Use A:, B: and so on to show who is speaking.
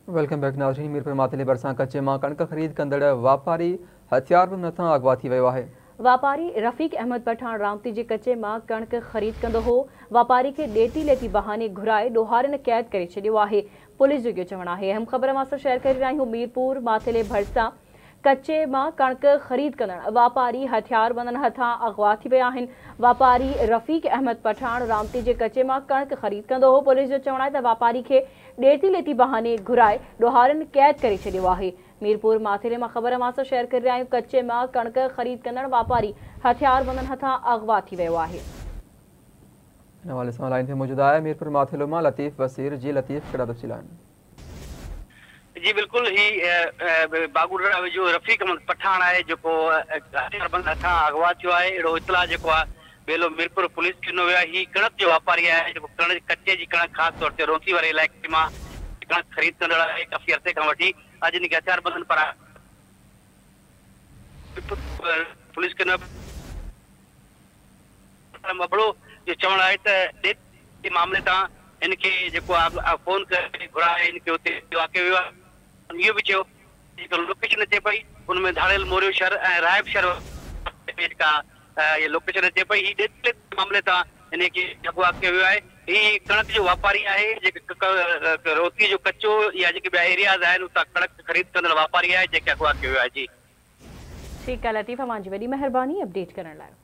A: Welcome back नाज़रीन। मीरपुर मातले बरसां कच्चे मां कणक ख़रीद कंदड़ वापारी हथियारबंद हथां अगवा थी वियो आहे।
B: वापारी रफ़ीक अहमद पठान रामती जे कच्चे मां कणक ख़रीद कंदो हो। वापारी खे ॾेती लेती बहाने घुराए ॾोहारनि कैद करे छॾियो आहे। पुलिस जो इहो चवणु आहे। अहम ख़बर मां शेयर करे रहिया आहियूं। मीरपुर मातले भरिसां कच्चे मां कणक ख़रीद कंदड़ वापारी हथियारबंदनि हथां अगवा थी विया आहिनि। वापारी रफ़ीक अहमद पठान रामती जे कच्चे मां कणक ख़रीद कंदो हो। पुलिस जो चवणु आहे त वापारी खे ॾेती लेती बहाने घुराए ॾोहारनि कैद करे छॾियो आहे। मीरपुर माथिले मां ख़बर मां शेयर करे रहिया आहियूं। कच्चे मां कणक ख़रीद कंदड़ वापारी हथियारबंदनि हथां अगवा थी वियो आहे।
A: इन हवाले सां लाइन ते मौजूद आहे मीरपुर माथिलो मां लतीफ़ वसीर। जी लतीफ़, कहिड़ा तफ़सील आहिनि?
C: जी बिल्कुल ही बागुड़ा जो रफ़ीक अहमद पठान है जो हथियारबंद हथां अगवा थियो आहे। अहिड़ो इतला जेको आहे बेलो मीरपुर पुलिस खे ॾिनो वियो आहे। ही कणक जो वापारी आहे जेको कणक कच्चे जी कणक ख़ासि तौर ते रोंसी वारे इलाइक़े मां कणक ख़रीद कंदड़ आहे। काफ़ी अरसे खां वठी अॼु हिन खे हथियारबंदनि पारां पुलिस खे मबड़ो जो चवणु आहे त मामले तां इनखे जेको आहे फ़ोन करे घुराए इनखे उते वाक़ियो वियो आहे। इहो बि चयो जेको लोकेशन अचे पई उनमें धाड़ेल मोरियो शहर ऐं रायब शहर जेका ये लोकेशन अचे पई ही मामले तां इनखे अगवा कयो वियो आहे। ही कणक जो वापारी आहे जेके रोती जो कचो या जेके ॿिया एरियाज़ आहिनि उतां कणक ख़रीद कंदड़ वापारी आहे जेके अगवा कयो वियो आहे। जी
B: ठीकु आहे लतीफ़, मुंहिंजी वॾी महिरबानी अपडेट करण लाइ।